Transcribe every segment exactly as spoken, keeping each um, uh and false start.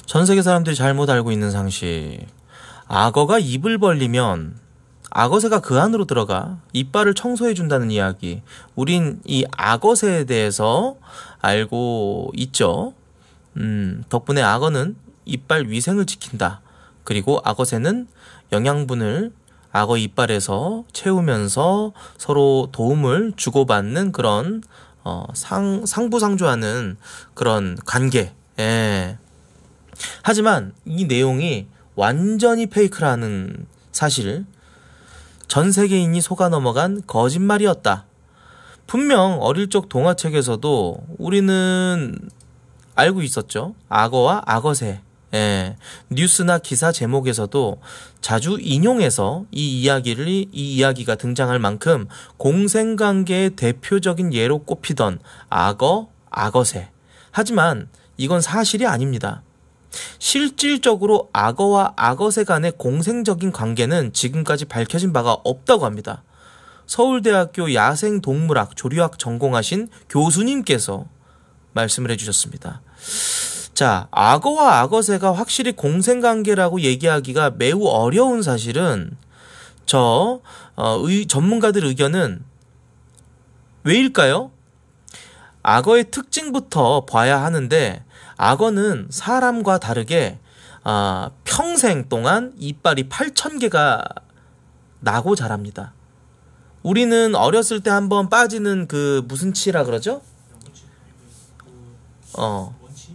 전 세계 사람들이 잘못 알고 있는 상식. 악어가 입을 벌리면 악어새가 그 안으로 들어가 이빨을 청소해준다는 이야기. 우린 이 악어새에 대해서 알고 있죠. 음, 덕분에 악어는 이빨 위생을 지킨다. 그리고 악어새는 영양분을 악어 이빨에서 채우면서 서로 도움을 주고받는 그런 어, 상, 상부상조하는 그런 관계. 예. 하지만 이 내용이 완전히 페이크라는 사실, 전 세계인이 속아 넘어간 거짓말이었다. 분명 어릴 적 동화책에서도 우리는 알고 있었죠. 악어와 악어새. 예. 뉴스나 기사 제목에서도 자주 인용해서 이 이야기를 이 이야기가 등장할 만큼 공생관계의 대표적인 예로 꼽히던 악어, 악어새. 하지만 이건 사실이 아닙니다. 실질적으로 악어와 악어새 간의 공생적인 관계는 지금까지 밝혀진 바가 없다고 합니다. 서울대학교 야생동물학 조류학 전공하신 교수님께서 말씀을 해주셨습니다. 자, 악어와 악어새가 확실히 공생관계라고 얘기하기가 매우 어려운 사실은 저 어, 의, 전문가들 의견은 왜일까요? 악어의 특징부터 봐야 하는데, 악어는 사람과 다르게 어, 평생 동안 이빨이 팔천 개가 나고 자랍니다. 우리는 어렸을 때 한번 빠지는 그 무슨 치라 그러죠? 어.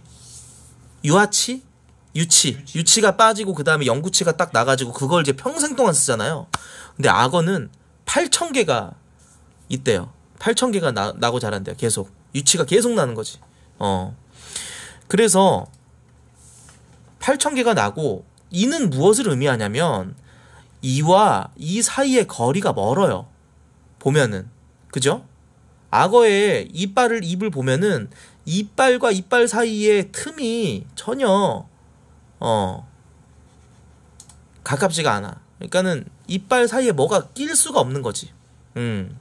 유아치? 유치. 유치가 빠지고 그 다음에 영구치가 딱 나가지고 그걸 이제 평생 동안 쓰잖아요. 근데 악어는 팔천 개가 있대요. 팔천 개가 나, 나고 자란대요. 계속. 유치가 계속 나는 거지. 어. 그래서 팔천 개가 나고, 이는 무엇을 의미하냐면 이와 이 사이의 거리가 멀어요. 보면은. 그죠? 악어의 이빨을 입을 보면은 이빨과 이빨 사이의 틈이 전혀 어 가깝지가 않아. 그러니까는 이빨 사이에 뭐가 낄 수가 없는 거지. 음.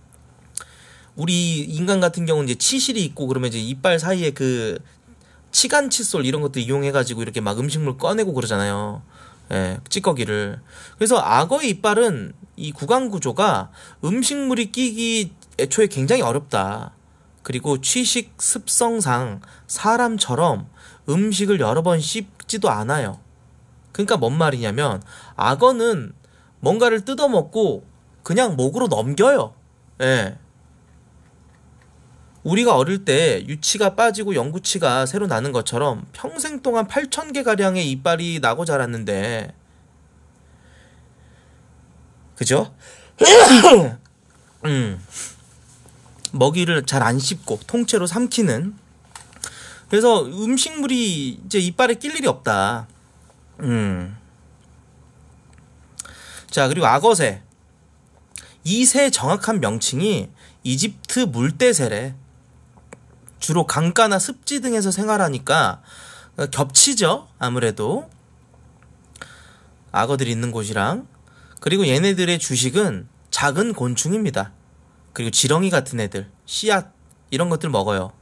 우리 인간 같은 경우는 이제 치실이 있고 그러면 이제 이빨 사이에 그 치간 칫솔 이런 것도 이용해가지고 이렇게 막 음식물 꺼내고 그러잖아요. 예, 찌꺼기를. 그래서 악어의 이빨은 이 구강 구조가 음식물이 끼기 애초에 굉장히 어렵다. 그리고 취식 습성상 사람처럼 음식을 여러 번 씹지도 않아요. 그러니까 뭔 말이냐면 악어는 뭔가를 뜯어먹고 그냥 목으로 넘겨요. 예. 우리가 어릴 때 유치가 빠지고 영구치가 새로 나는 것처럼 평생 동안 팔천 개가량의 이빨이 나고 자랐는데, 그죠? 음. 먹이를 잘 안 씹고 통째로 삼키는. 그래서 음식물이 이제 이빨에 낄 일이 없다. 음. 자, 그리고 악어새. 이 새의 정확한 명칭이 이집트 물대새래. 주로 강가나 습지 등에서 생활하니까 겹치죠. 아무래도 악어들이 있는 곳이랑. 그리고 얘네들의 주식은 작은 곤충입니다. 그리고 지렁이 같은 애들, 씨앗 이런 것들 먹어요.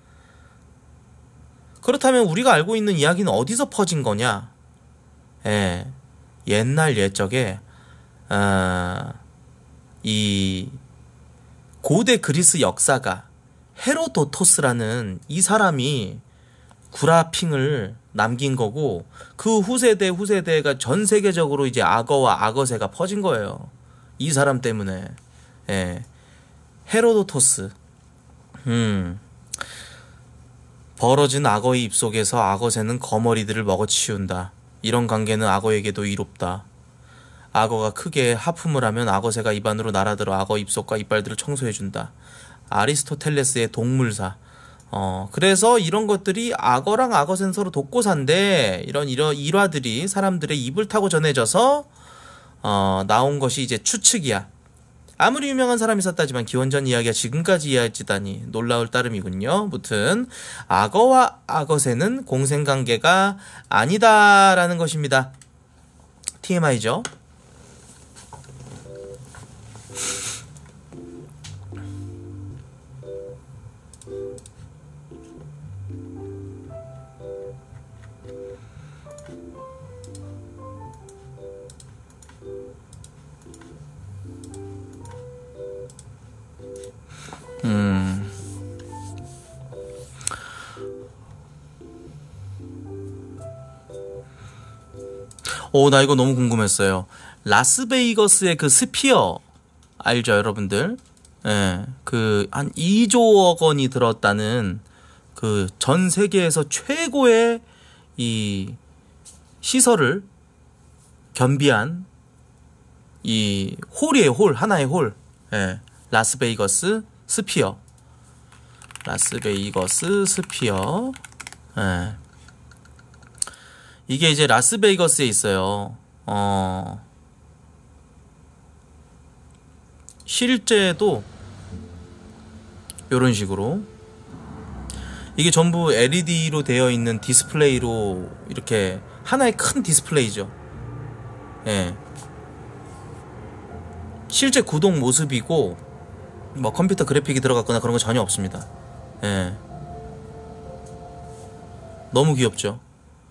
그렇다면 우리가 알고 있는 이야기는 어디서 퍼진 거냐? 예, 옛날 옛적에 아, 이 고대 그리스 역사가 헤로도토스라는 이 사람이 구라핑을 남긴 거고, 그 후세대 후세대가 전 세계적으로 이제 악어와 악어새가 퍼진 거예요. 이 사람 때문에. 예. 헤로도토스. 음. 벌어진 악어의 입속에서 악어새는 거머리들을 먹어치운다. 이런 관계는 악어에게도 이롭다. 악어가 크게 하품을 하면 악어새가 입안으로 날아들어 악어 입속과 이빨들을 청소해준다. 아리스토텔레스의 동물사. 어, 그래서 이런 것들이 악어랑 악어새는 서로 돕고사인데, 이런 이런 일화들이 사람들의 입을 타고 전해져서 어, 나온 것이 이제 추측이야. 아무리 유명한 사람이 썼다지만 기원전 이야기가 지금까지 이어지다니 놀라울 따름이군요. 무튼 악어와 악어새는 공생관계가 아니다라는 것입니다. 티엠아이죠. 음. 오, 나 이거 너무 궁금했어요. 라스베이거스의 그 스피어 알죠, 여러분들? 예, 그 한 이조억 원이 들었다는 그 전 세계에서 최고의 이 시설을 겸비한 이 홀이에요, 홀. 하나의 홀. 예, 라스베이거스 스피어. 라스베이거스 스피어. 예. 이게 이제 라스베이거스에 있어요. 어. 실제도 요런 식으로 이게 전부 엘이디로 되어 있는 디스플레이로 이렇게 하나의 큰 디스플레이죠. 예. 실제 구동 모습이고 뭐 컴퓨터 그래픽이 들어갔거나 그런 거 전혀 없습니다. 예. 너무 귀엽죠.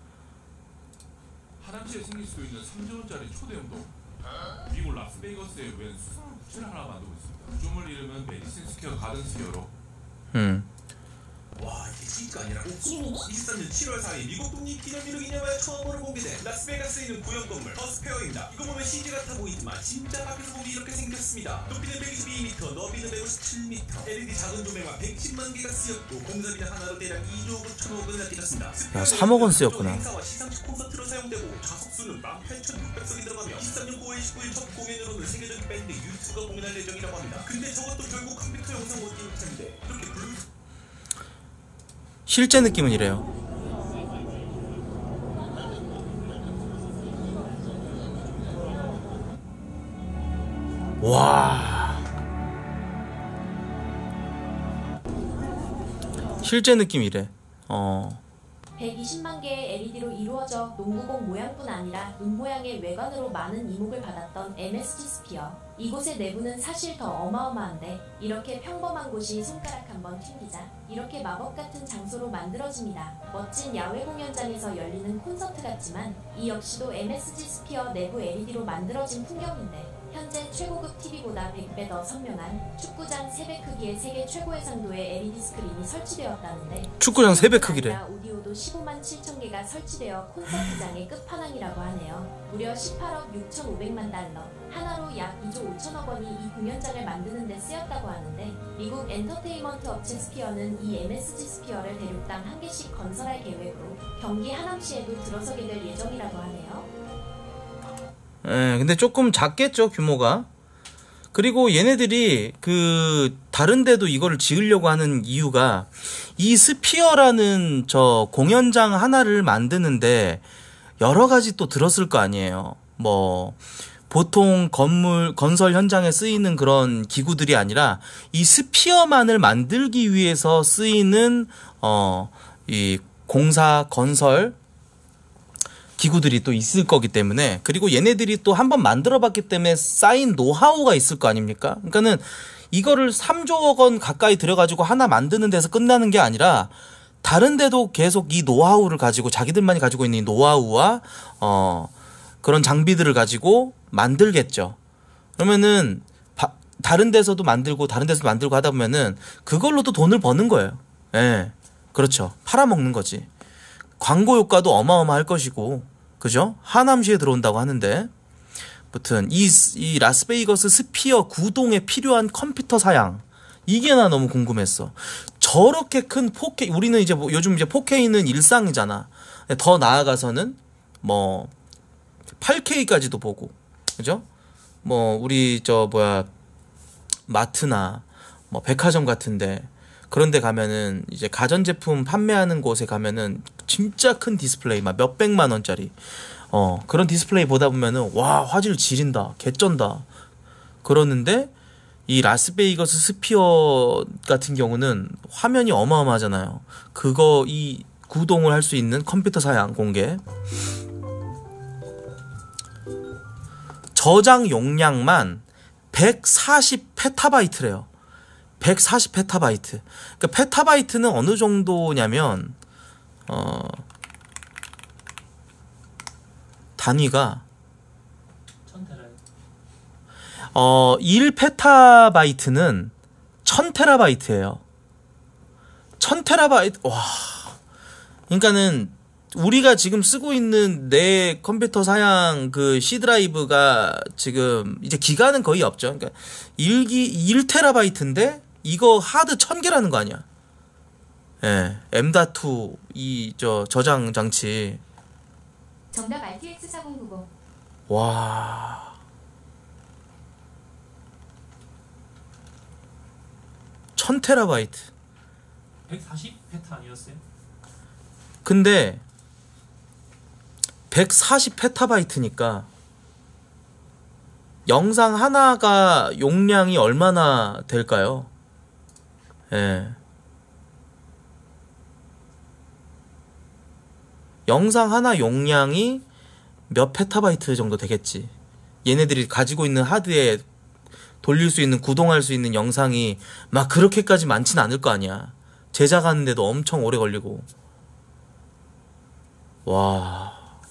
하남시에 생길 수 있는 삼조 원짜리 초대형도 미국 라스베이거스에 웬 수상한 구체를 하나 만들고 있습니다. 구조물 이름은 메디슨 스퀘어 가든 스퀘어로. 음. 와, 이게 진짜 아니라고? 이십삼 년 칠월 사일 미국 독립기념일을 기념하여 처음으로 공개된 라스베가스에 있는 구형 건물 더스페어입니다. 이거 보면 씨지 같아 보이지만 진짜 밖에서 보기 이렇게 생겼습니다. 높이는 백이십이 미터, 너비는 백오십칠 미터, 엘이디 작은 조명만 백십만 개가 쓰였고 공사비는 하나로 대략 이조 구천억 원을 아끼었습니다. 야, 삼억 원 쓰였구나. 행사와 시상식 콘서트로 사용되고 좌석수는 만 팔천육백 석이 들어가며 십삼 년 구월 십구일 첫 공연으로는 세계적인 밴드 유튜브가 공연할 예정이라고 합니다. 근데 저것도 결국 컴퓨터 영상 못 찍을 텐데 이렇게 블루 실제 느낌은 이래요. 와. 실제 느낌 이래. 어. 백이십만 개의 엘이디로 이루어져 농구공 모양뿐 아니라 눈 모양의 외관으로 많은 이목을 받았던 엠에스지 스피어. 이곳의 내부는 사실 더 어마어마한데 이렇게 평범한 곳이 손가락 한번 튕기자 이렇게 마법 같은 장소로 만들어집니다. 멋진 야외 공연장에서 열리는 콘서트 같지만 이 역시도 엠에스지 스피어 내부 엘이디로 만들어진 풍경인데 현재 최고급 티비보다 백 배 더 선명한 축구장 세 배 크기의 세계 최고의 상도의 엘이디 스크린이 설치되었다는데 축구장 세 배 크기래. 오디오도 십오만 칠천 개가 설치되어 콘서트장의 끝판왕이라고 하네요. 무려 십팔억 육천오백만 달러, 하나로 약 이조 오천억 원이 이 공연장을 만드는 데 쓰였다고 하는데 미국 엔터테인먼트 업체 스피어는 이 엠에스지 스피어를 대륙당 한 개씩 건설할 계획으로 경기 하남시에도 들어서게 될 예정이라고 하네요. 예, 근데 조금 작겠죠, 규모가. 그리고 얘네들이 그 다른 데도 이거를 지으려고 하는 이유가 이 스피어라는 저 공연장 하나를 만드는데 여러 가지 또 들었을 거 아니에요. 뭐 보통 건물 건설 현장에 쓰이는 그런 기구들이 아니라 이 스피어만을 만들기 위해서 쓰이는 어 이 공사 건설 기구들이 또 있을 거기 때문에, 그리고 얘네들이 또 한번 만들어 봤기 때문에 쌓인 노하우가 있을 거 아닙니까? 그러니까는 이거를 삼조억 원 가까이 들여가지고 하나 만드는 데서 끝나는 게 아니라 다른 데도 계속 이 노하우를 가지고 자기들만이 가지고 있는 이 노하우와 어 그런 장비들을 가지고 만들겠죠. 그러면은 바, 다른 데서도 만들고 다른 데서도 만들고 하다 보면은 그걸로도 돈을 버는 거예요. 예, 그렇죠. 팔아먹는 거지. 광고 효과도 어마어마할 것이고, 그죠? 하남시에 들어온다고 하는데, 아무튼 이, 이 라스베이거스 스피어 구동에 필요한 컴퓨터 사양, 이게 나 너무 궁금했어. 저렇게 큰 포케이, 우리는 이제 뭐 요즘 이제 포케이는 일상이잖아. 더 나아가서는 뭐 팔케이까지도 보고, 그죠? 뭐 우리 저 뭐야 마트나 뭐 백화점 같은데 그런 데 가면은 이제 가전제품 판매하는 곳에 가면은 진짜 큰 디스플레이 막 몇백만 원짜리 어 그런 디스플레이 보다 보면은 와, 화질 지린다, 개쩐다 그러는데 이 라스베이거스 스피어 같은 경우는 화면이 어마어마하잖아요. 그거 이 구동을 할 수 있는 컴퓨터 사양 공개, 저장 용량만 백사십 페타바이트래요. 백사십 페타바이트. 그러니까 페타바이트는 어느 정도냐면 어 단위가 어 일 페타바이트는 천 테라바이트예요. 천 테라바이트. 와. 그러니까는 우리가 지금 쓰고 있는 내 컴퓨터 사양 그 C 드라이브가 지금 이제 기가는 거의 없죠. 그러니까 일 기 일 테라바이트인데 이거 하드 천 개라는 거 아니야. 예. 엠 닷 투 이 저 저장 장치. 정답 알티엑스 사공구공. 와. 천 테라바이트. 백사십 페타 아니었어요? 근데 백사십 페타바이트니까 영상 하나가 용량이 얼마나 될까요? 예. 영상 하나 용량이 몇 페타바이트 정도 되겠지. 얘네들이 가지고 있는 하드에 돌릴 수 있는, 구동할 수 있는 영상이 막 그렇게까지 많진 않을 거 아니야. 제작하는데도 엄청 오래 걸리고. 와.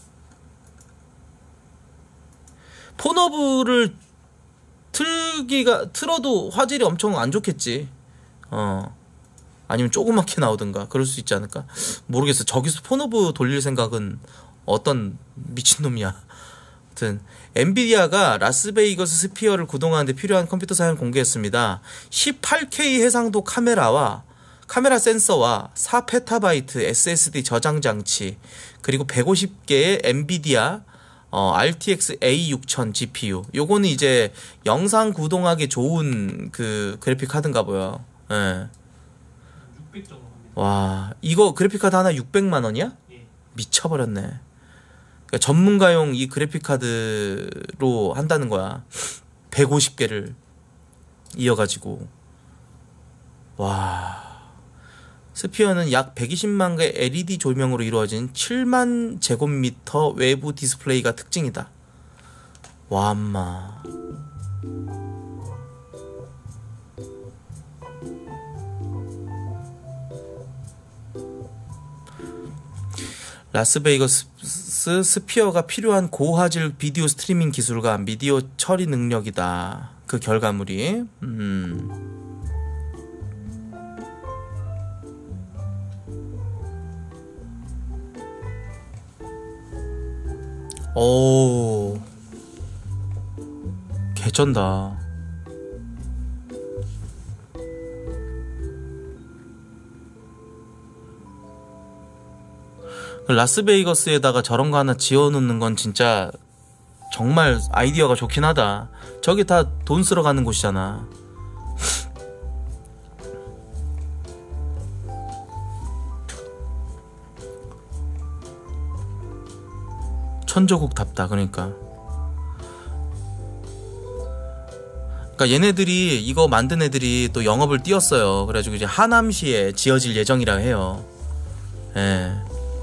폰허브를 틀기가, 틀어도 화질이 엄청 안 좋겠지. 어. 아니면 조그맣게 나오든가 그럴 수 있지 않을까? 모르겠어. 저기서 폰허브 돌릴 생각은 어떤 미친놈이야. 아무튼 엔비디아가 라스베이거스 스피어를 구동하는 데 필요한 컴퓨터 사양을 공개했습니다. 십팔 케이 해상도 카메라와 카메라 센서와 사 페타바이트 에스 에스 디 저장 장치, 그리고 백오십 개의 엔비디아 어, 알티엑스 에이 육천 지피유. 요거는 이제 영상 구동하기 좋은 그 그래픽 카드인가 보여. 예. 육백 정도 합니다. 와, 이거 그래픽 카드 하나 육백만 원이야? 예. 미쳐버렸네. 그러니까 전문가용 이 그래픽 카드로 한다는 거야. 백오십 개를 이어가지고. 와. 스피어는 약 백이십만 개의 엘이디 조명으로 이루어진 칠만 제곱미터 외부 디스플레이가 특징이다. 와, 엄마. 라스베이거스 스피어가 필요한 고화질 비디오 스트리밍 기술과 미디어 처리 능력이다. 그 결과물이. 음. 오. 개쩐다. 라스베이거스에다가 저런 거 하나 지어놓는 건 진짜 정말 아이디어가 좋긴 하다. 저기 다 돈 쓰러 가는 곳이잖아. 천조국답다. 그러니까 그러니까 얘네들이 이거 만든 애들이 또 영업을 띄웠어요. 그래가지고 이제 하남시에 지어질 예정이라 해요. 예.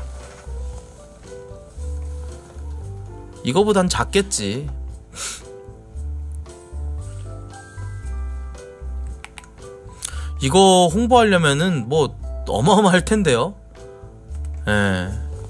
이거보단 작겠지. 이거 홍보하려면은 뭐 어마어마할 텐데요. 예.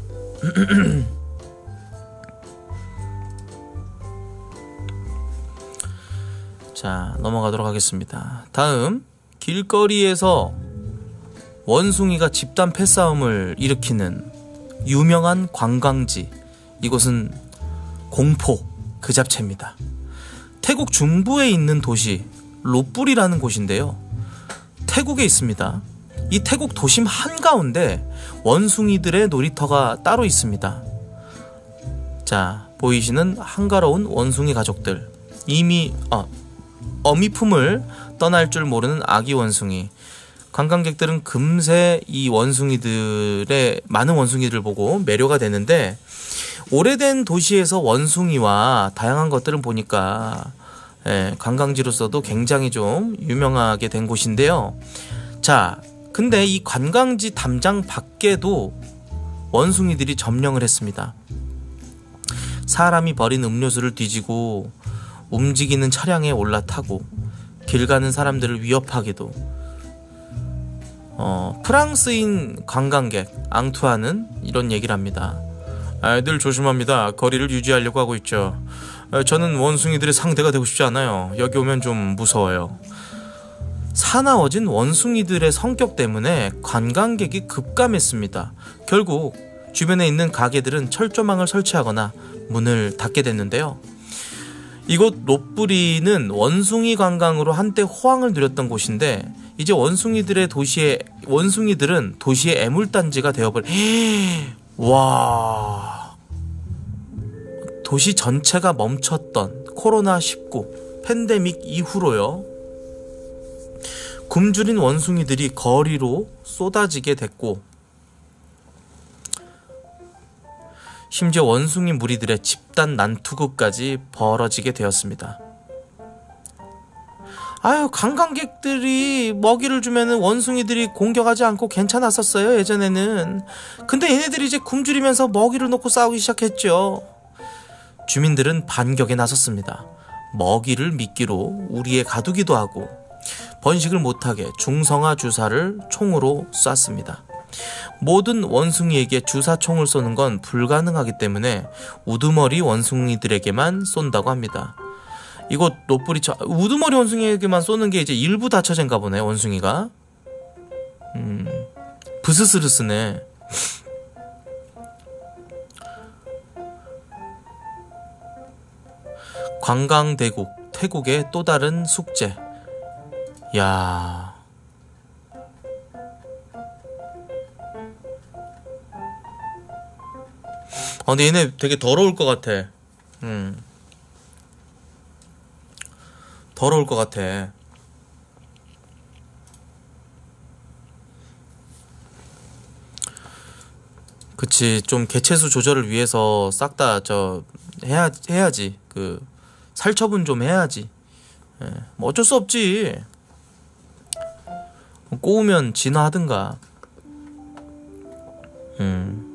자, 넘어가도록 하겠습니다. 다음, 길거리에서 원숭이가 집단 패싸움을 일으키는 유명한 관광지. 이곳은 공포 그 잡채입니다. 태국 중부에 있는 도시 로뿔이라는 곳인데요. 태국에 있습니다. 이 태국 도심 한가운데 원숭이들의 놀이터가 따로 있습니다. 자, 보이시는 한가로운 원숭이 가족들. 이미 어, 어미품을 떠날 줄 모르는 아기 원숭이. 관광객들은 금세 이 원숭이들의 많은 원숭이들을 보고 매료가 되는데, 오래된 도시에서 원숭이와 다양한 것들을 보니까 예, 관광지로서도 굉장히 좀 유명하게 된 곳인데요. 자, 근데 이 관광지 담장 밖에도 원숭이들이 점령을 했습니다. 사람이 버린 음료수를 뒤지고 움직이는 차량에 올라타고 길 가는 사람들을 위협하기도. 어, 프랑스인 관광객 앙투아는 이런 얘기를 합니다. 아, 늘 조심합니다. 거리를 유지하려고 하고 있죠. 아, 저는 원숭이들의 상대가 되고 싶지 않아요. 여기 오면 좀 무서워요. 사나워진 원숭이들의 성격 때문에 관광객이 급감했습니다. 결국 주변에 있는 가게들은 철조망을 설치하거나 문을 닫게 됐는데요. 이곳 롯부리는 원숭이 관광으로 한때 호황을 누렸던 곳인데 이제 원숭이들의 도시에 원숭이들은 도시의 애물단지가 되어버려. 와, 도시 전체가 멈췄던 코로나 십구 팬데믹 이후로요. 굶주린 원숭이들이 거리로 쏟아지게 됐고 심지어 원숭이 무리들의 집단 난투극까지 벌어지게 되었습니다. 아유, 관광객들이 먹이를 주면은 원숭이들이 공격하지 않고 괜찮았었어요, 예전에는. 근데 얘네들이 이제 굶주리면서 먹이를 놓고 싸우기 시작했죠. 주민들은 반격에 나섰습니다. 먹이를 미끼로 우리에 가두기도 하고 번식을 못하게 중성화 주사를 총으로 쐈습니다. 모든 원숭이에게 주사총을 쏘는 건 불가능하기 때문에 우두머리 원숭이들에게만 쏜다고 합니다. 이곳 롯부리 우두머리 원숭이에게만 쏘는 게 이제 일부 다처제인가 보네, 원숭이가. 음, 부스스를 쓰네. 관광대국 태국의 또 다른 숙제. 야, 아, 근데 얘네 되게 더러울 것 같아. 음. 더러울 것 같아. 그치, 좀 개체수 조절을 위해서 싹 다 저 해야 해야지. 그 살처분 좀 해야지. 예, 뭐 어쩔 수 없지. 꼬우면 진화하든가. 음.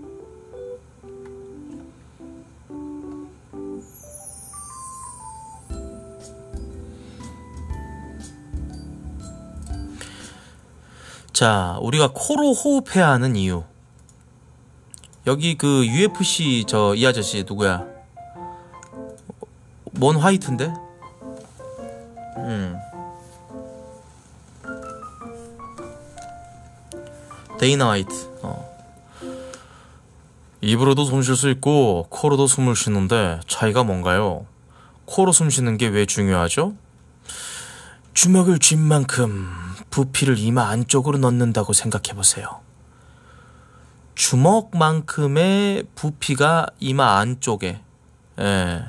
자, 우리가 코로 호흡해야 하는 이유. 여기 그 유에프씨 저 이 아저씨 누구야? 뭔 화이트인데? 음. 데이나 화이트. 어. 입으로도 숨 쉴 수 있고 코로도 숨을 쉬는데 차이가 뭔가요? 코로 숨 쉬는 게 왜 중요하죠? 주먹을 쥔 만큼 부피를 이마 안쪽으로 넣는다고 생각해보세요. 주먹만큼의 부피가 이마 안쪽에. 예.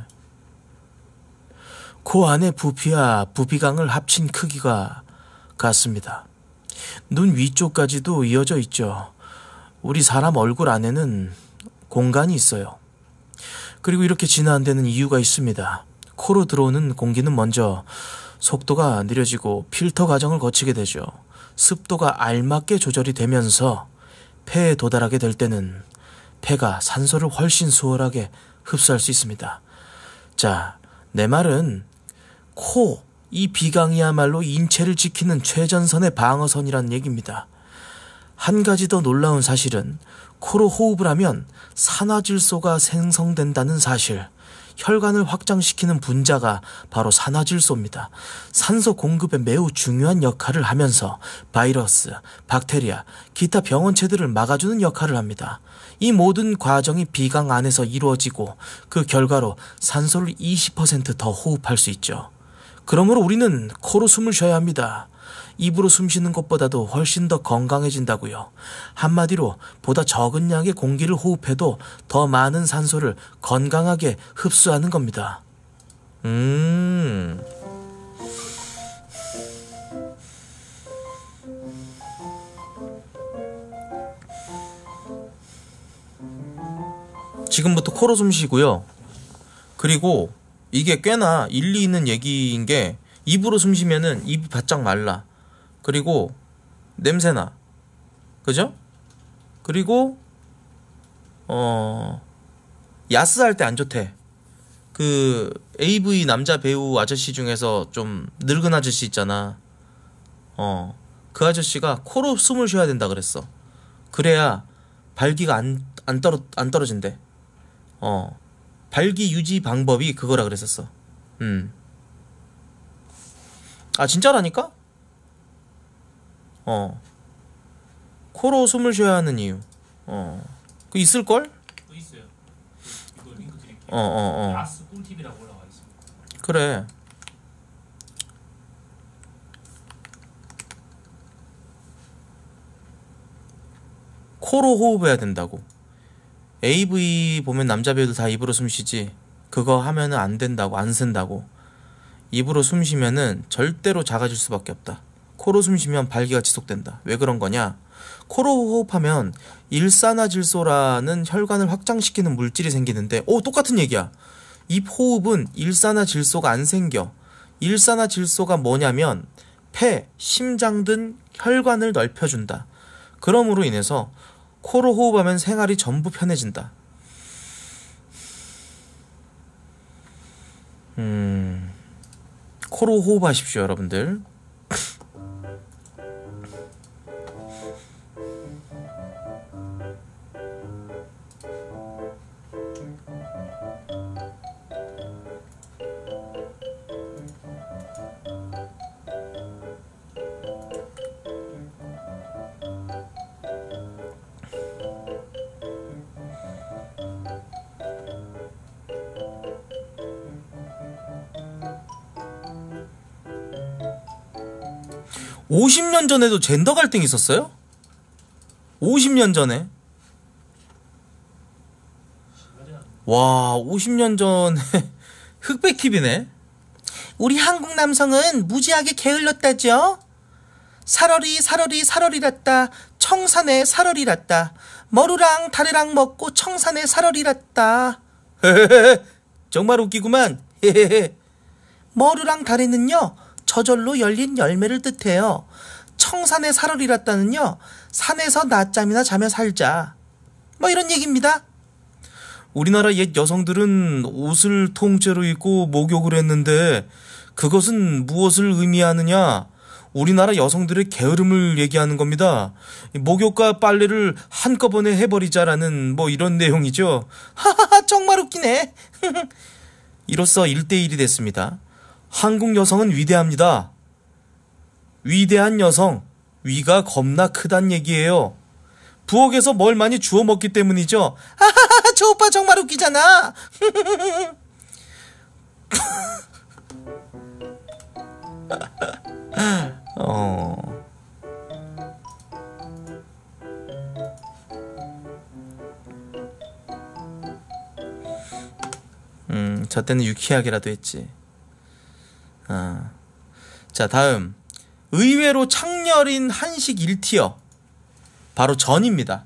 코 안의 부피와 부비강을 합친 크기가 같습니다. 눈 위쪽까지도 이어져 있죠. 우리 사람 얼굴 안에는 공간이 있어요. 그리고 이렇게 진화한다는 이유가 있습니다. 코로 들어오는 공기는 먼저 속도가 느려지고 필터 과정을 거치게 되죠. 습도가 알맞게 조절이 되면서 폐에 도달하게 될 때는 폐가 산소를 훨씬 수월하게 흡수할 수 있습니다. 자, 내 말은 코, 이 비강이야말로 인체를 지키는 최전선의 방어선이란 얘기입니다. 한 가지 더 놀라운 사실은 코로 호흡을 하면 산화질소가 생성된다는 사실. 혈관을 확장시키는 분자가 바로 산화질소입니다. 산소 공급에 매우 중요한 역할을 하면서 바이러스, 박테리아, 기타 병원체들을 막아주는 역할을 합니다. 이 모든 과정이 비강 안에서 이루어지고 그 결과로 산소를 이십 퍼센트 더 호흡할 수 있죠. 그러므로 우리는 코로 숨을 쉬어야 합니다. 입으로 숨 쉬는 것보다도 훨씬 더 건강해진다고요. 한마디로 보다 적은 양의 공기를 호흡해도 더 많은 산소를 건강하게 흡수하는 겁니다. 음... 지금부터 코로 숨 쉬고요. 그리고 이게 꽤나 일리 있는 얘기인 게 입으로 숨 쉬면은 입이 바짝 말라. 그리고 냄새나. 그죠? 그리고 어 야스할 때 안 좋대. 그 에이브이 남자 배우 아저씨 중에서 좀 늙은 아저씨 있잖아. 어 그 아저씨가 코로 숨을 쉬어야 된다 그랬어. 그래야 발기가 안, 안, 떨어, 안 떨어진대. 어 발기 유지 방법이 그거라 그랬었어. 음. 아 진짜라니까? 어. 코로 숨을 쉬어야 하는 이유. 어. 그 있을걸? 또 있어요. 이거 링크 드릴게요. 어, 어, 어. 라스 꿀팁이라고 올라와 있습니다. 그래. 코로 호흡해야 된다고. 에이브이 보면 남자 배우들 다 입으로 숨 쉬지. 그거 하면은 안 된다고, 안 쓴다고. 입으로 숨 쉬면은 절대로 작아질 수밖에 없다. 코로 숨 쉬면 발기가 지속된다. 왜 그런 거냐? 코로 호흡하면 일산화질소라는 혈관을 확장시키는 물질이 생기는데, 오, 똑같은 얘기야. 입 호흡은 일산화질소가 안 생겨. 일산화질소가 뭐냐면 폐, 심장 등 혈관을 넓혀준다. 그러므로 인해서 코로 호흡하면 생활이 전부 편해진다. 음, 코로 호흡하십시오, 여러분들. 오십 년 전에도 젠더 갈등이 있었어요? 오십 년 전에? 와, 오십 년 전에 흑백 티비네. 우리 한국 남성은 무지하게 게을렀다죠? 살얼이 살얼이 살얼이랐다. 청산에 살얼이랐다. 머루랑 다리랑 먹고 청산에 살얼이랐다. 정말 웃기구만. 머루랑 다리는요, 저절로 열린 열매를 뜻해요. 청산에 살얼이랐다는요, 산에서 낮잠이나 자며 살자. 뭐 이런 얘기입니다. 우리나라 옛 여성들은 옷을 통째로 입고 목욕을 했는데 그것은 무엇을 의미하느냐? 우리나라 여성들의 게으름을 얘기하는 겁니다. 목욕과 빨래를 한꺼번에 해버리자라는 뭐 이런 내용이죠. 하하하, 정말 웃기네. 이로써 일 대 일이 됐습니다. 한국 여성은 위대합니다. 위대한 여성, 위가 겁나 크단 얘기예요. 부엌에서 뭘 많이 주워 먹기 때문이죠. 하하하, 저 오빠 정말 웃기잖아. 어. 음, 저 때는 유쾌하게라도 했지. 아. 자, 다음. 의외로 창렬인 한식 일 티어. 바로 전입니다.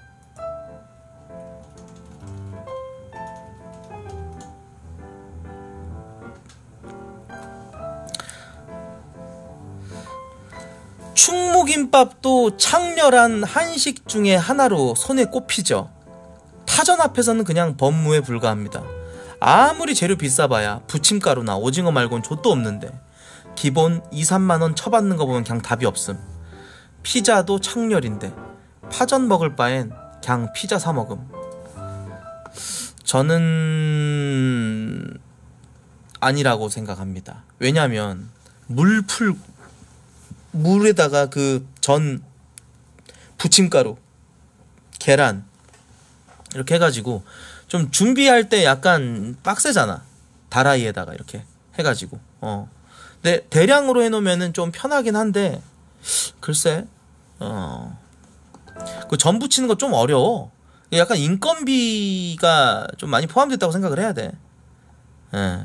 충무김밥도 창렬한 한식 중에 하나로 손에 꼽히죠. 파전 앞에서는 그냥 법무에 불과합니다. 아무리 재료 비싸봐야 부침가루나 오징어 말곤 좆도 없는데 기본 이, 삼만 원 쳐받는 거 보면 그냥 답이 없음. 피자도 창렬인데 파전 먹을 바엔 그냥 피자 사 먹음. 저는 아니라고 생각합니다. 왜냐면 물 풀 물에다가 그 전 부침가루 계란 이렇게 해가지고 좀 준비할 때 약간 빡세잖아. 다라이에다가 이렇게 해가지고 어 근데 대량으로 해놓으면은 좀 편하긴 한데 글쎄 어 그 전 부치는 거 좀 어려워. 약간 인건비가 좀 많이 포함됐다고 생각을 해야 돼. 예.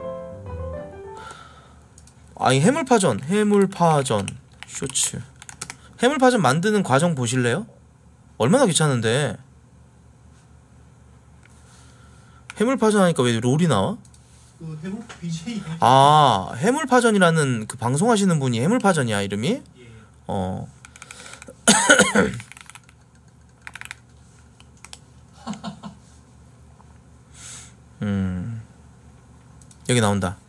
아니 해물파전 해물파전 쇼츠 해물파전 만드는 과정 보실래요? 얼마나 귀찮은데. 해물파전 하니까 왜 롤이 나와? 그 해물 비제이. 아, 해물파전이라는 그 방송하시는 분이 해물파전이야 이름이? 예. 어. 음. 여기 나온다.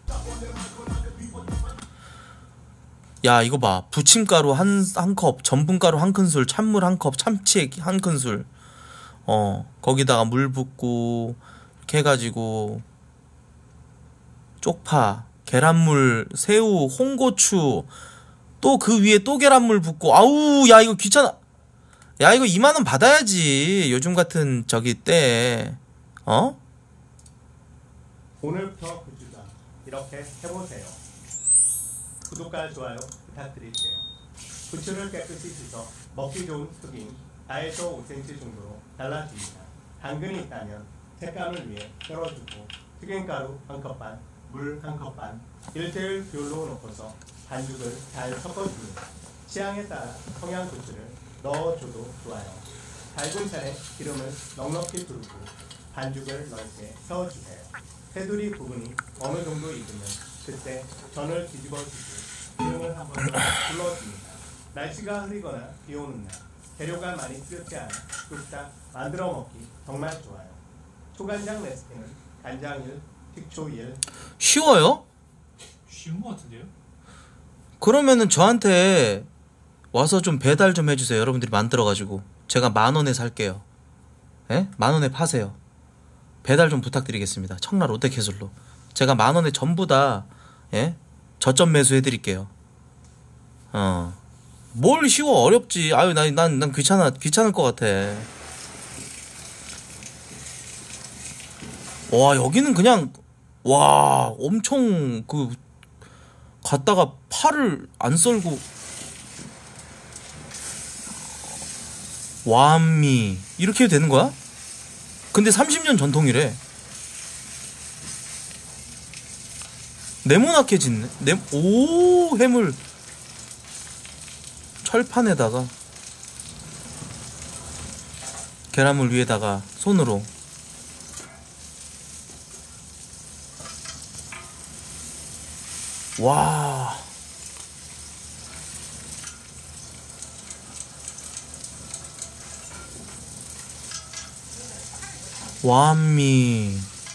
야, 이거 봐. 부침가루 한, 한 컵, 전분가루 한 큰술, 찬물 한 컵, 참치 한 큰술. 어, 거기다가 물 붓고, 이렇게 해가지고, 쪽파, 계란물, 새우, 홍고추, 또 그 위에 또 계란물 붓고 아우 야 이거 귀찮아. 야 이거 이만 원 받아야지 요즘 같은 저기 때. 어? 오늘부터 굿즈다. 이렇게 해보세요. 구독과 좋아요 부탁드릴게요. 부추를 깨끗이 씻어 먹기 좋은 크기 사에서 오 센티미터 정도로 잘라줍니다. 당근이 있다면 색감을 위해 썰어주고 튀김가루 한 컵 반, 물 한 컵 반, 일 대 일 비율로 넣고서 반죽을 잘 섞어줍니다. 취향에 따라 청양고추를 넣어줘도 좋아요. 달군 차례 기름을 넉넉히 두르고 반죽을 넓게 세워주세요. 테두리 부분이 어느 정도 익으면 그때 전을 뒤집어주고 기름을 한 번 더 둘러줍니다. 날씨가 흐리거나 비 오는 날 재료가 많이 필요치 않아 뚝딱 만들어 먹기 정말 좋아요. 초간장 레시피는 간장 일, 식초 일. 쉬워요? 쉬운 것 같은데요? 그러면은 저한테 와서 좀 배달 좀 해주세요. 여러분들이 만들어가지고 제가 만 원에 살게요. 예? 만 원에 파세요. 배달 좀 부탁드리겠습니다. 청라 롯데캐슬로 제가 만 원에 전부 다 예? 저점 매수해드릴게요. 어. 뭘 쉬워 어렵지. 아유 난 난 난 귀찮아 귀찮을 것 같아. 와 여기는 그냥 와 엄청 그 갔다가 팔을 안 썰고 완미 이렇게 해도 되는 거야? 근데 삼십 년 전통이래. 네모나게 짓네. 네, 오 해물 철판에다가 계란물 위에다가 손으로. 와. 완미.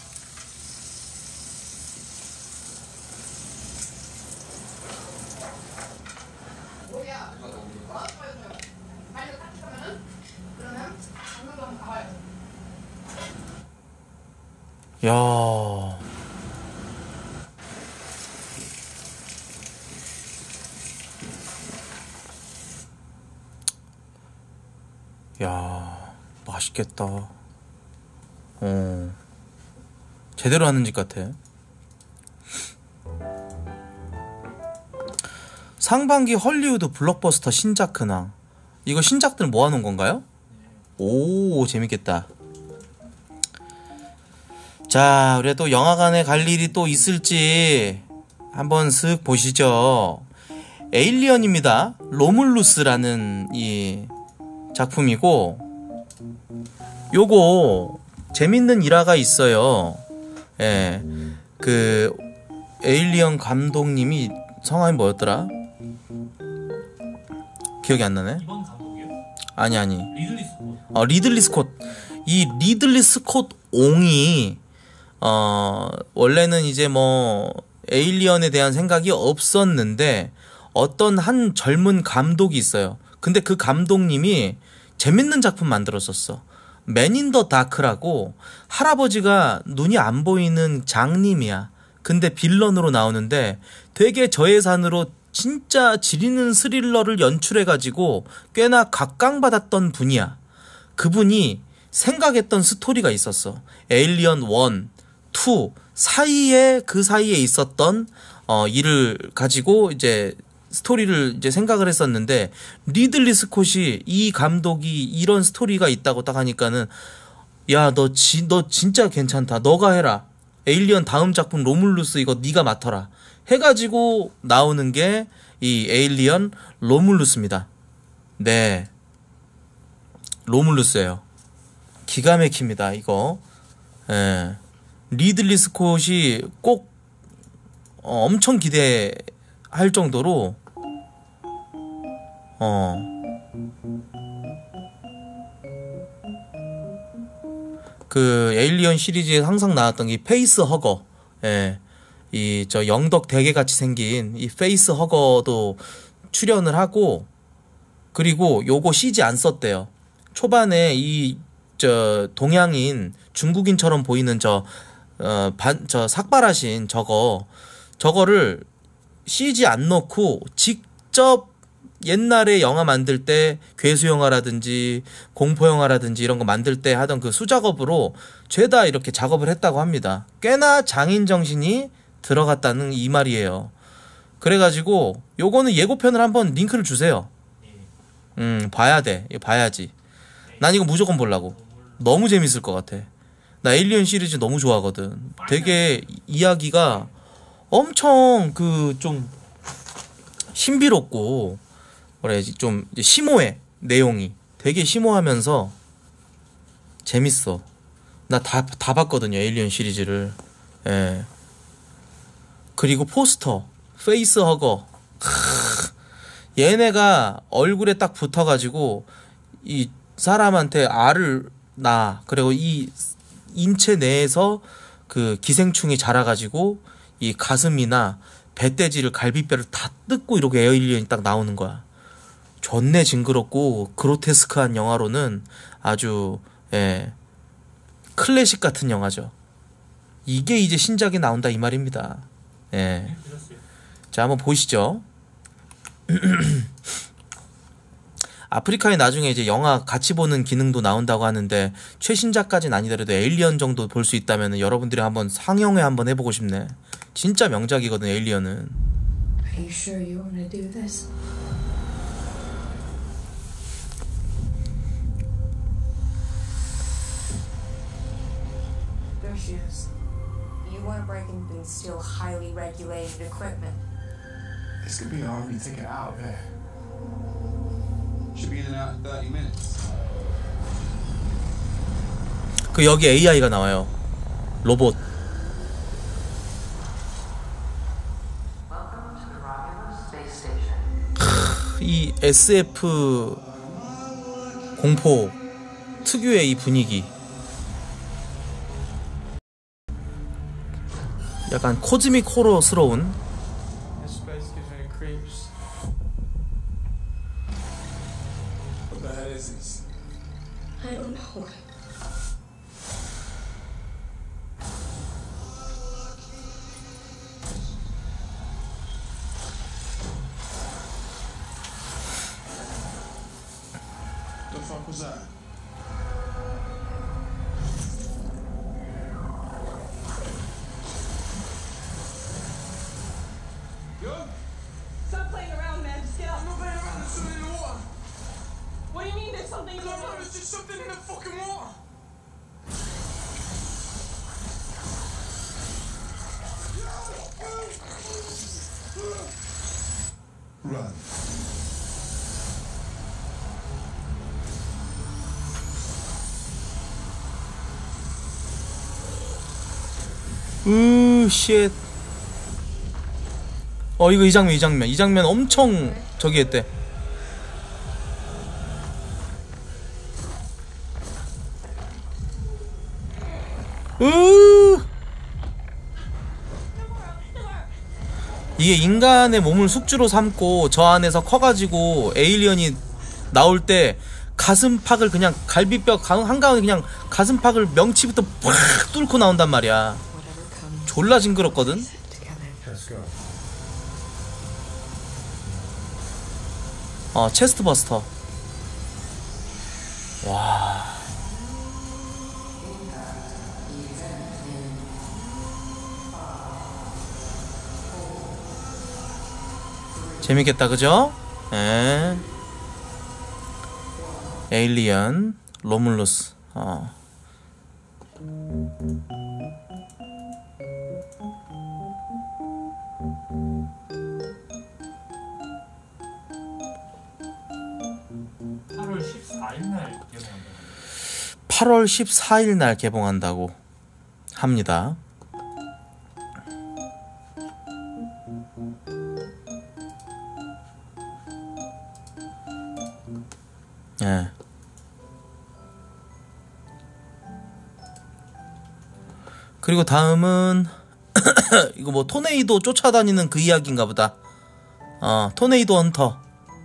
야. 야, 맛있겠다. 어, 제대로 하는 집 같아. 상반기 헐리우드 블록버스터 신작 근황. 이거 신작들 모아놓은 건가요? 오, 재밌겠다. 자, 우리 또 영화관에 갈 일이 또 있을지 한번 슥 보시죠. 에일리언입니다. 로물루스라는 이 작품이고, 요거 재밌는 일화가 있어요. 예, 그 에일리언 감독님이 성함이 뭐였더라? 기억이 안 나네. 이번 감독이요? 아니 아니. 리들리 스콧. 어, 리들리 스콧. 이 리들리 스콧 옹이 어 원래는 이제 뭐 에일리언에 대한 생각이 없었는데 어떤 한 젊은 감독이 있어요. 근데 그 감독님이 재밌는 작품 만들었었어. 맨 인 더 다크라고, 할아버지가 눈이 안 보이는 장님이야. 근데 빌런으로 나오는데 되게 저예산으로 진짜 지리는 스릴러를 연출해가지고 꽤나 각광받았던 분이야. 그분이 생각했던 스토리가 있었어. 에일리언 일, 이 사이에 그 사이에 있었던 어 일을 가지고 이제 스토리를 이제 생각을 했었는데, 리들리 스콧이 이 감독이 이런 스토리가 있다고 딱 하니까는 야, 너 지, 너 진짜 괜찮다. 너가 해라. 에일리언 다음 작품 로물루스 이거 네가 맡아라. 해가지고 나오는 게 이 에일리언 로물루스입니다. 네, 로물루스예요. 기가 막힙니다 이거. 예. 리들리 스콧이 꼭 어, 엄청 기대할 정도로 어 그 에일리언 시리즈에 항상 나왔던 이 페이스 허거, 예, 이 저 영덕 대게 같이 생긴 이 페이스 허거도 출연을 하고, 그리고 요거 씨지 안 썼대요. 초반에 이 저 동양인 중국인처럼 보이는 저 어 반 저 삭발하신 저거 저거를 씨지 안 넣고 직 직접 옛날에 영화 만들 때 괴수 영화라든지 공포 영화라든지 이런 거 만들 때 하던 그 수작업으로 죄다 이렇게 작업을 했다고 합니다. 꽤나 장인 정신이 들어갔다는 이 말이에요. 그래가지고 요거는 예고편을 한번 링크를 주세요. 음 봐야 돼. 이거 봐야지. 난 이거 무조건 보려고. 너무 재밌을 것 같아. 나 에일리언 시리즈 너무 좋아하거든. 되게 이야기가 엄청 그 좀 신비롭고 뭐라 해야지 좀 심오해. 내용이 되게 심오하면서 재밌어. 나 다 다 봤거든요 에일리언 시리즈를. 예. 그리고 포스터 페이스 허거. 크, 얘네가 얼굴에 딱 붙어가지고 이 사람한테 알을 낳아. 그리고 이 인체 내에서 그 기생충이 자라가지고 이 가슴이나 배돼지를 갈비뼈를 다 뜯고 이렇게 에일리언이 딱 나오는 거야. 존내 징그럽고 그로테스크한 영화로는 아주 예, 클래식 같은 영화죠. 이게 이제 신작이 나온다 이 말입니다. 예. 자 한번 보시죠. 아프리카에 나중에 이제 영화 같이 보는 기능도 나온다고 하는데 최신작까지는 아니더라도 에일리언 정도 볼 수 있다면 여러분들이 한번 상영회 한번 해보고 싶네. 진짜 명작이거든 에일리언은. Are you sure you want to do this? There she is. You want to break into and steal highly regulated equipment. This could be an army ticket out there. Should be in and out in thirty minutes. 그 여기 에이아이가 나와요. 로봇. 크, 이 에스에프 공포 특유의 이 분위기. 약간 코즈믹 호러스러운. I don't know. The fuck was that? Yo? Stop playing around, man. Just get out. I'm not playing around. There's something in the water. What do you mean there's something in the No, no, water? there's just something in the fucking water. Run. 으, 쉣. 어, 이거 이 장면, 이 장면. 이 장면 엄청 저기 했대. 으. 이게 인간의 몸을 숙주로 삼고 저 안에서 커가지고 에일리언이 나올 때 가슴팍을 그냥 갈비뼈 한가운데 그냥 가슴팍을 명치부터 팍 뚫고 나온단 말이야. 졸라 징그럽거든. 어, 체스트버스터. 와. 재밌겠다, 그죠? 에. 에일리언, 로물루스. 어. 팔월 십사일 날 개봉한다고. 팔월 십사일 날 개봉한다고 합니다. 예. 그리고 다음은 이거 뭐 토네이도 쫓아다니는 그 이야기인가 보다. 어, 토네이도 헌터.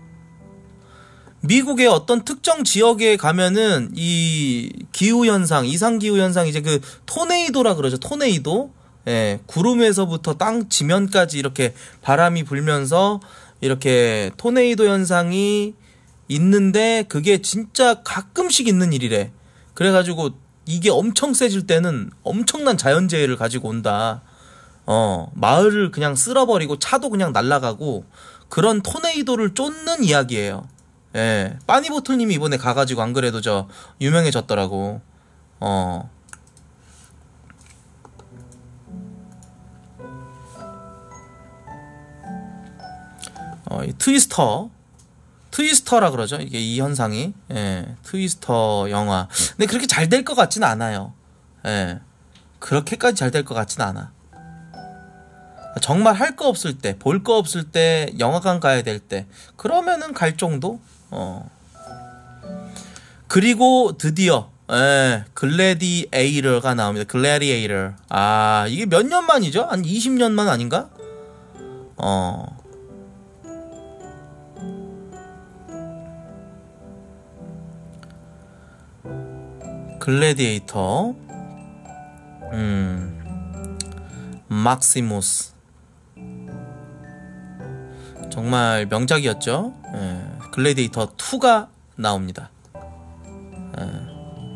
미국의 어떤 특정 지역에 가면은 이 기후현상, 이상기후현상, 이제 그 토네이도라 그러죠. 토네이도. 예, 구름에서부터 땅 지면까지 이렇게 바람이 불면서 이렇게 토네이도 현상이 있는데 그게 진짜 가끔씩 있는 일이래. 그래가지고 이게 엄청 세질 때는 엄청난 자연재해를 가지고 온다. 어, 마을을 그냥 쓸어버리고 차도 그냥 날아가고 그런 토네이도를 쫓는 이야기예요. 예, 빠니보틀님이 이번에 가가지고 안 그래도 저 유명해졌더라고. 어. 어, 이 트위스터, 트위스터라 그러죠. 이게 이 현상이, 예, 트위스터 영화. 근데 그렇게 잘 될 것 같지는 않아요. 예, 그렇게까지 잘 될 것 같지는 않아. 정말 할 거 없을 때, 볼 거 없을 때, 영화관 가야 될 때, 그러면은 갈 정도. 어. 그리고 드디어, 예, 글래디에이터가 나옵니다. 글래디에이터. 아, 이게 몇 년 만이죠? 한 이십 년 만 아닌가? 어. 글래디에이터, 음, 막시무스. 정말 명작이었죠. 예, 글래디에이터 투가 나옵니다. 예.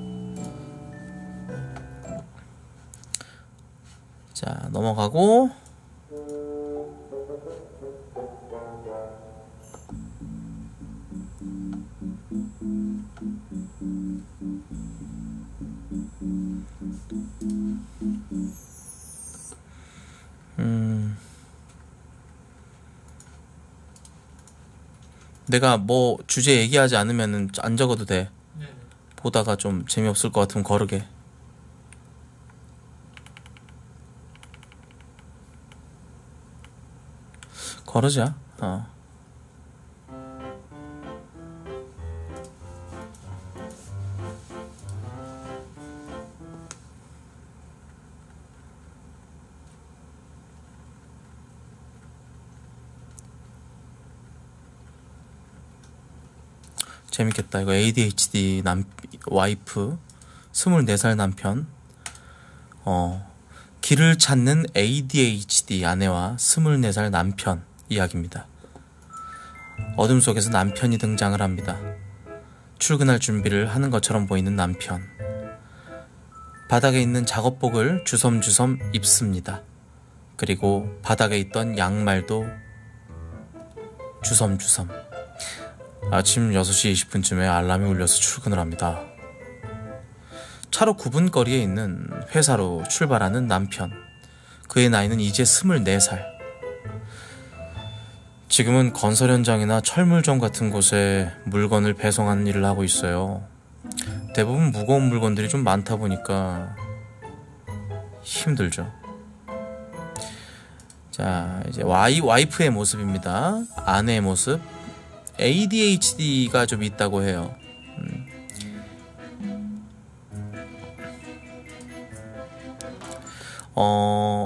자, 넘어가고. 음. 내가 뭐 주제 얘기하지 않으면은 안 적어도 돼. 네네. 보다가 좀 재미없을 것 같으면 거르게. 거르자. 어. 재밌겠다. 이거 에이디에이치디 남 와이프 스물네 살 남편, 어, 길을 찾는 에이디에이치디 아내와 스물네 살 남편 이야기입니다. 어둠 속에서 남편이 등장을 합니다. 출근할 준비를 하는 것처럼 보이는 남편. 바닥에 있는 작업복을 주섬주섬 입습니다. 그리고 바닥에 있던 양말도 주섬주섬. 아침 여섯 시 이십 분쯤에 알람이 울려서 출근을 합니다. 차로 구 분 거리에 있는 회사로 출발하는 남편. 그의 나이는 이제 스물네 살. 지금은 건설 현장이나 철물점 같은 곳에 물건을 배송하는 일을 하고 있어요. 대부분 무거운 물건들이 좀 많다 보니까 힘들죠. 자, 이제 와이, 와이프의 모습입니다. 아내의 모습. 에이디에이치디가 좀 있다고 해요. 음. 어,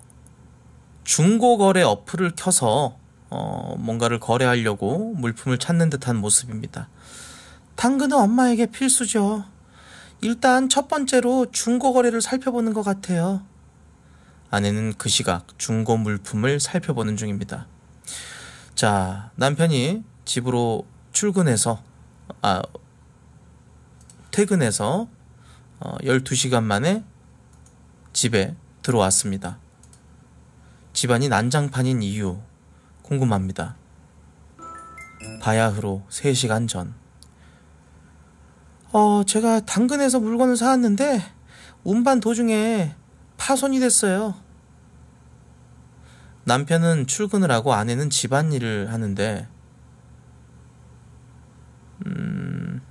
중고거래 어플을 켜서 어, 뭔가를 거래하려고 물품을 찾는 듯한 모습입니다. 당근은 엄마에게 필수죠. 일단 첫 번째로 중고거래를 살펴보는 것 같아요. 아내는 그 시각 중고 물품을 살펴보는 중입니다. 자, 남편이 집으로 출근해서 아 퇴근해서 어, 열두 시간 만에 집에 들어왔습니다. 집안이 난장판인 이유 궁금합니다. 바야흐로 세 시간 전. 어, 제가 당근에서 물건을 사왔는데 운반 도중에 파손이 됐어요. 남편은 출근을 하고 아내는 집안일을 하는데 음...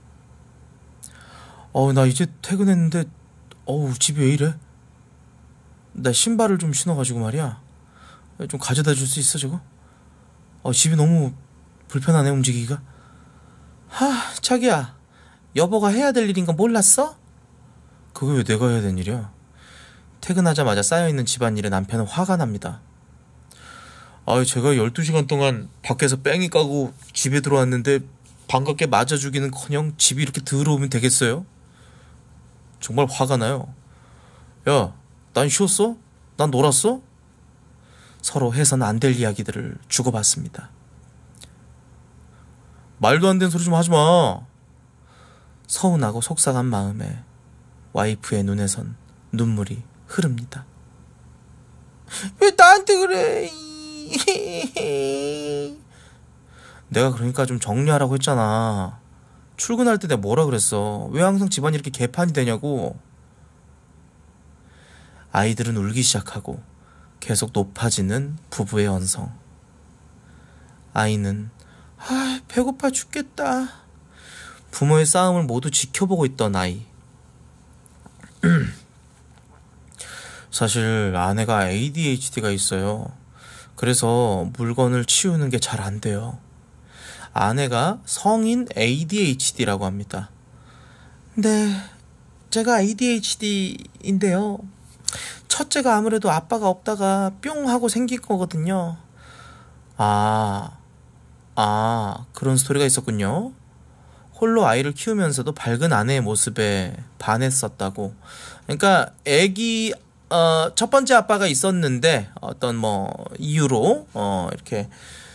어, 나 이제 퇴근했는데 어우, 집이 왜 이래? 나 신발을 좀 신어가지고 말이야. 좀 가져다 줄 수 있어, 저거? 어, 집이 너무 불편하네, 움직이기가. 하, 자기야, 여보가 해야 될 일인 거 몰랐어? 그거 왜 내가 해야 되는 일이야? 퇴근하자마자 쌓여있는 집안일에 남편은 화가 납니다. 아유, 제가 열두 시간 동안 밖에서 뺑이 까고 집에 들어왔는데 반갑게 맞아주기는커녕 집이 이렇게 더러우면 되겠어요? 정말 화가 나요. 야, 난 쉬었어? 난 놀았어? 서로 해서는 안 될 이야기들을 주고받습니다. 말도 안 되는 소리 좀 하지 마. 서운하고 속상한 마음에 와이프의 눈에선 눈물이 흐릅니다. 왜 나한테 그래? 내가 그러니까 좀 정리하라고 했잖아. 출근할 때 내가 뭐라 그랬어? 왜 항상 집안이 이렇게 개판이 되냐고. 아이들은 울기 시작하고 계속 높아지는 부부의 언성. 아이는 아, 배고파 죽겠다. 부모의 싸움을 모두 지켜보고 있던 아이. 사실 아내가 에이디에이치디가 있어요. 그래서 물건을 치우는 게 잘 안 돼요. 아내가 성인 에이디에이치디라고 합니다. 네, 제가 에이디에이치디인데요. 첫째가 아무래도 아빠가 없다가 뿅 하고 생긴 거거든요. 아, 아, 그런 스토리가 있었군요. 홀로 아이를 키우면서도 밝은 아내의 모습에 반했었다고. 그러니까 애기 어, 첫 번째 아빠가 있었는데 어떤 뭐 이유로 어, 이렇게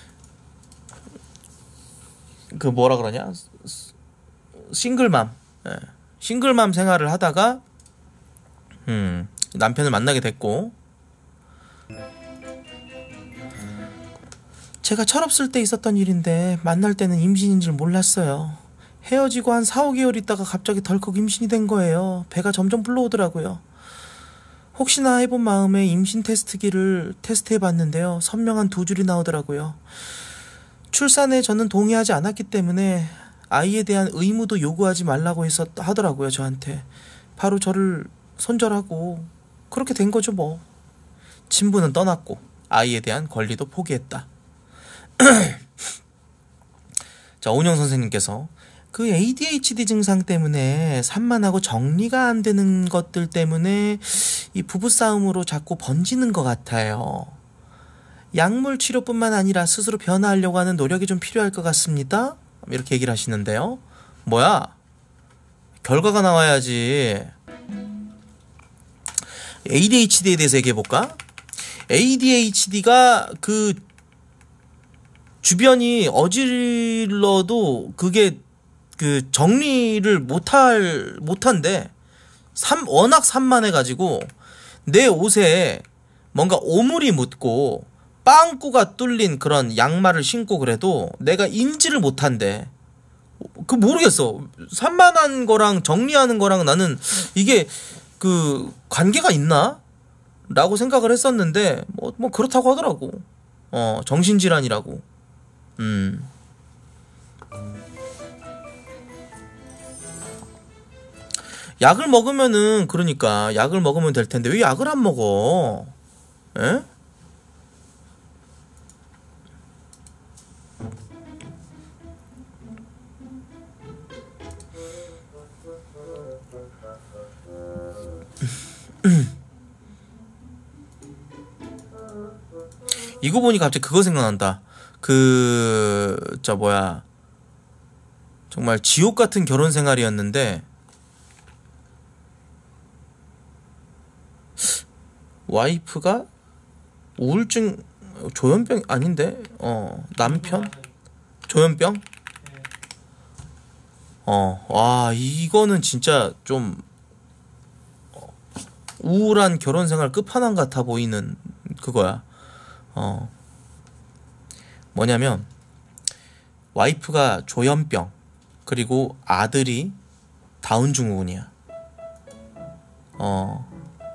그 뭐라 그러냐 싱글맘 예. 싱글맘 생활을 하다가 음, 남편을 만나게 됐고, 제가 철없을 때 있었던 일인데 만날 때는 임신인 줄 몰랐어요. 헤어지고 한 사, 오 개월 있다가 갑자기 덜컥 임신이 된 거예요. 배가 점점 불러오더라고요. 혹시나 해본 마음에 임신 테스트기를 테스트해봤는데요. 선명한 두 줄이 나오더라고요. 출산에 저는 동의하지 않았기 때문에 아이에 대한 의무도 요구하지 말라고 해서 하더라고요. 저한테. 바로 저를 손절하고 그렇게 된 거죠 뭐. 친부는 떠났고 아이에 대한 권리도 포기했다. 자, 오은영 선생님께서 그 에이디에이치디 증상 때문에 산만하고 정리가 안 되는 것들 때문에 이 부부싸움으로 자꾸 번지는 것 같아요. 약물 치료뿐만 아니라 스스로 변화하려고 하는 노력이 좀 필요할 것 같습니다. 이렇게 얘기를 하시는데요. 뭐야? 결과가 나와야지. 에이디에이치디에 대해서 얘기해볼까? 에이디에이치디가 그 주변이 어질러도 그게 그 정리를 못할 못한데 삼, 워낙 산만해가지고 내 옷에 뭔가 오물이 묻고 빵꾸가 뚫린 그런 양말을 신고 그래도 내가 인지를 못한대. 그 모르겠어. 산만한 거랑 정리하는 거랑 나는 이게 그 관계가 있나? 라고 생각을 했었는데 뭐, 뭐 그렇다고 하더라고. 어, 정신질환이라고. 음. 약을 먹으면은 그러니까 약을 먹으면 될 텐데 왜 약을 안 먹어? 에? 이거 보니 갑자기 그거 생각난다. 그, 저 뭐야, 정말 지옥 같은 결혼 생활이었는데 와이프가 우울증, 조현병 아닌데, 어 남편 조현병. 어, 와 이거는 진짜 좀 우울한 결혼 생활 끝판왕 같아 보이는 그거야. 어, 뭐냐면 와이프가 조현병 그리고 아들이 다운 증후군이야. 어,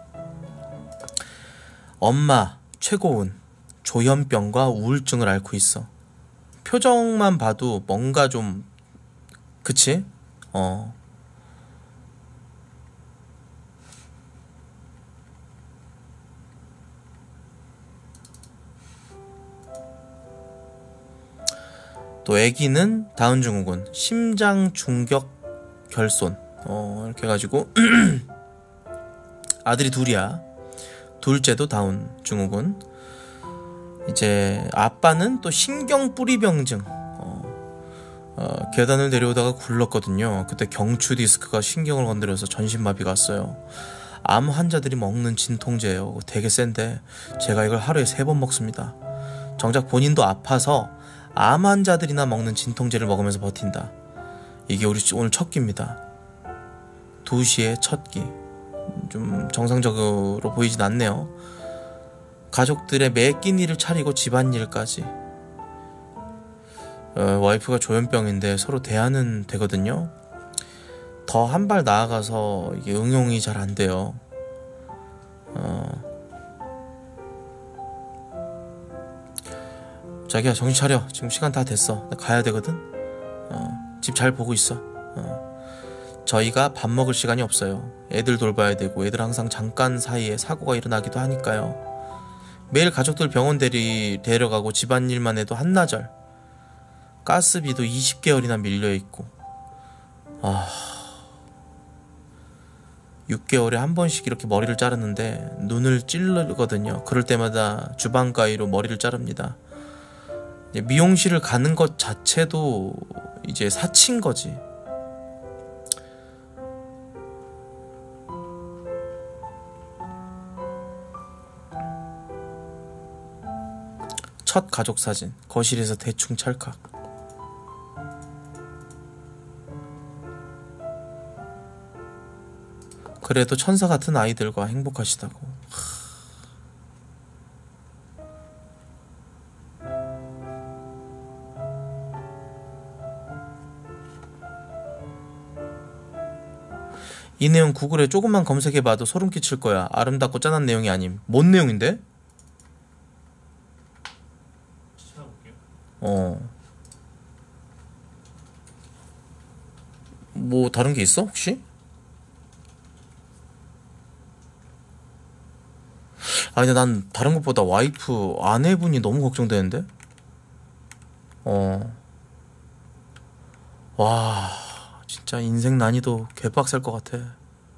엄마 최고운 조현병과 우울증을 앓고 있어. 표정만 봐도 뭔가 좀 그치? 어. 또 아기는 다운 증후군, 심장 중격 결손, 어, 이렇게 해가지고 아들이 둘이야. 둘째도 다운 증후군. 이제 아빠는 또 신경 뿌리병증. 어, 어, 계단을 내려오다가 굴렀거든요. 그때 경추 디스크가 신경을 건드려서 전신마비가 왔어요. 암 환자들이 먹는 진통제예요. 되게 센데 제가 이걸 하루에 세 번 먹습니다. 정작 본인도 아파서 암 환자들이나 먹는 진통제를 먹으면서 버틴다. 이게 우리 오늘 첫 끼입니다. 두 시에 첫 끼. 좀 정상적으로 보이진 않네요. 가족들의 매 끼니를 차리고 집안일까지. 어, 와이프가 조현병인데 서로 대화는 되거든요. 더 한 발 나아가서 이게 응용이 잘 안 돼요. 어. 자기야 정신 차려. 지금 시간 다 됐어. 나 가야 되거든. 어. 집 잘 보고 있어. 어. 저희가 밥 먹을 시간이 없어요. 애들 돌봐야 되고 애들 항상 잠깐 사이에 사고가 일어나기도 하니까요. 매일 가족들 병원 데리, 데려가고 집안일만 해도 한나절. 가스비도 이십 개월이나 밀려있고. 아... 육 개월에 한 번씩 이렇게 머리를 자르는데 눈을 찌르거든요. 그럴 때마다 주방 가위로 머리를 자릅니다. 미용실을 가는 것 자체도 이제 사치인 거지. 첫 가족 사진, 거실에서 대충 찰칵. 그래도 천사 같은 아이들과 행복하시다고. 이 내용 구글에 조금만 검색해봐도 소름 끼칠 거야. 아름답고 짠한 내용이 아님. 뭔 내용인데? 어. 뭐 다른 게 있어 혹시? 아 근데 난 다른 것보다 와이프 아내분이 너무 걱정되는데. 어. 와 진짜 인생 난이도 개빡셀 것 같아.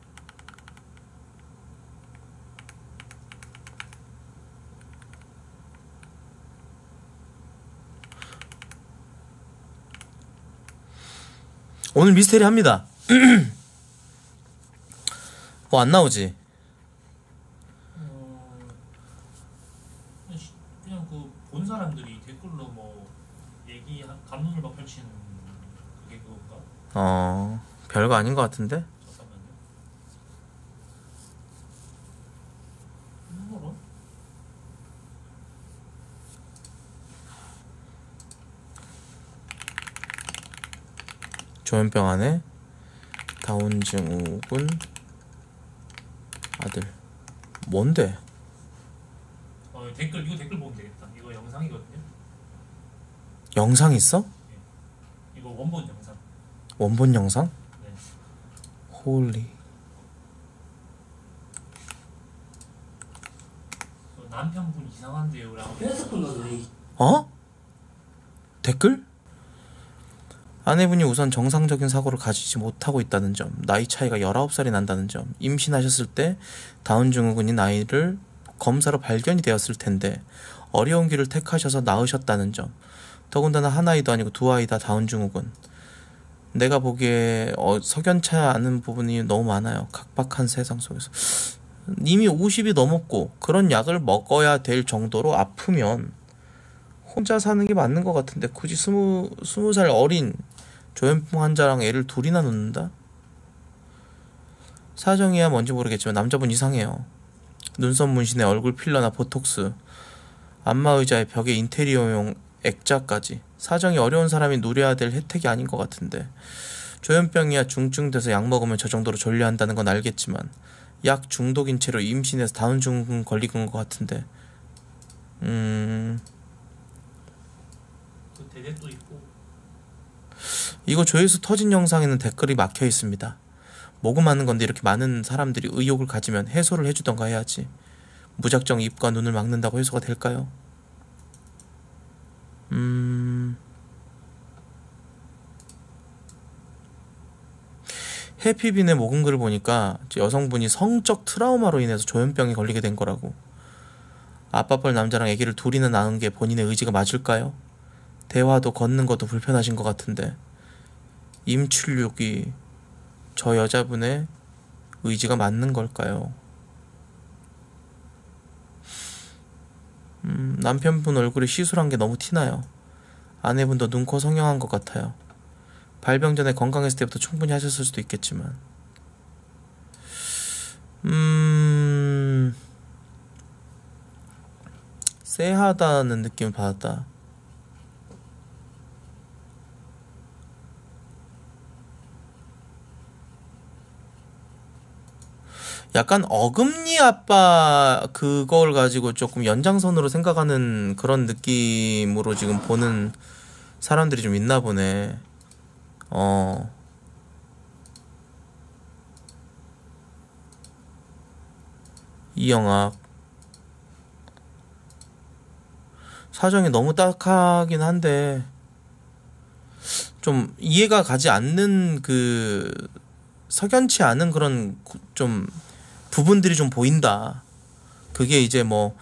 오늘 미스테리 합니다. 뭐 안 나오지? 어, 그냥 그 본 사람들이 댓글로 뭐 얘기 감론을 막 펼치는 그게 그건가? 어 별거 아닌 것 같은데? 잠깐만요. 뭐로? 조현병 안에 다운증후군 아들. 뭔데? 어 댓글 이거 댓글 보면 되겠다. 이거 영상이거든요. 영상 있어? 이거 원본 영상. 원본 영상? 네. 홀리. 그 남편분 이상한데요라고. 어? 댓글? 아내분이 우선 정상적인 사고를 가지지 못하고 있다는 점, 나이 차이가 열아홉 살이 난다는 점, 임신하셨을 때 다운증후군인 아이를 검사로 발견이 되었을 텐데 어려운 길을 택하셔서 낳으셨다는 점, 더군다나 한 아이도 아니고 두 아이 다 다운증후군. 내가 보기에 어, 석연치 않은 부분이 너무 많아요. 각박한 세상 속에서. 이미 오십이 넘었고 그런 약을 먹어야 될 정도로 아프면 혼자 사는 게 맞는 것 같은데 굳이 스무, 스무 살 어린 조현병 환자랑 애를 둘이나 놓는다? 사정이야 뭔지 모르겠지만 남자분 이상해요. 눈썹 문신에 얼굴 필러나 보톡스, 안마의자에 벽에 인테리어용 액자까지. 사정이 어려운 사람이 누려야 될 혜택이 아닌 것 같은데. 조현병이야 중증 돼서 약 먹으면 저 정도로 졸려한다는 건 알겠지만 약 중독인 채로 임신해서 다운증후군 걸리는 것 같은데. 음... 그 대댓도 있고. 이거 조회수 터진 영상에는 댓글이 막혀 있습니다. 모금하는 건데 이렇게 많은 사람들이 의욕을 가지면 해소를 해주던가 해야지. 무작정 입과 눈을 막는다고 해소가 될까요? 음... 해피빈의 모금글을 보니까 여성분이 성적 트라우마로 인해서 조현병이 걸리게 된 거라고. 아빠뻘 남자랑 아기를 둘이나 낳은 게 본인의 의지가 맞을까요? 대화도 걷는 것도 불편하신 것 같은데. 임출육이 저 여자분의 의지가 맞는 걸까요? 음, 남편분 얼굴에 시술한 게 너무 티나요. 아내분도 눈, 코 성형한 것 같아요. 발병 전에 건강했을 때부터 충분히 하셨을 수도 있겠지만 음... 쎄하다는 느낌을 받았다. 약간 어금니 아빠 그걸 가지고 조금 연장선으로 생각하는 그런 느낌으로 지금 보는 사람들이 좀 있나 보네. 어. 이영학 사정이 너무 딱하긴 한데 좀 이해가 가지 않는 그 석연치 않은 그런 좀 부분들이 좀 보인다. 그게 이제 뭐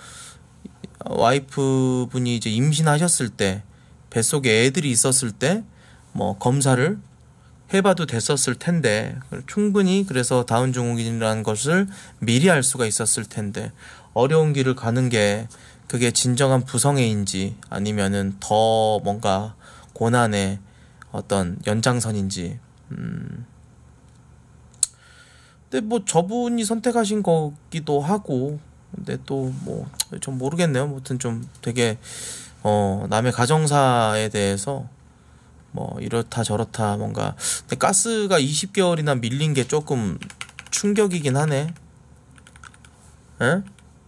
와이프 분이 이제 임신하셨을 때 뱃속에 애들이 있었을 때 뭐 검사를 해봐도 됐었을 텐데 충분히 그래서 다운 증후군이라는 것을 미리 알 수가 있었을 텐데 어려운 길을 가는 게 그게 진정한 부성애인지 아니면은 더 뭔가 고난의 어떤 연장선인지 음. 근데 뭐 저분이 선택하신 거기도 하고 근데 또 뭐 좀 모르겠네요. 아무튼 좀 되게 어 남의 가정사에 대해서 뭐 이렇다 저렇다 뭔가 근데 가스가 이십 개월이나 밀린 게 조금 충격이긴 하네. 에?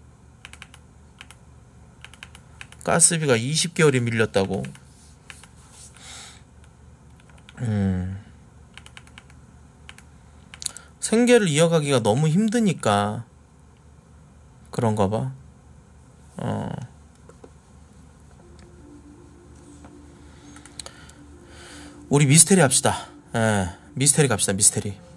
가스비가 이십 개월이 밀렸다고. 음. 생계를 이어가기가 너무 힘드니까 그런가 봐. 어. 우리 미스테리 합시다. 예. 미스테리 갑시다. 미스테리.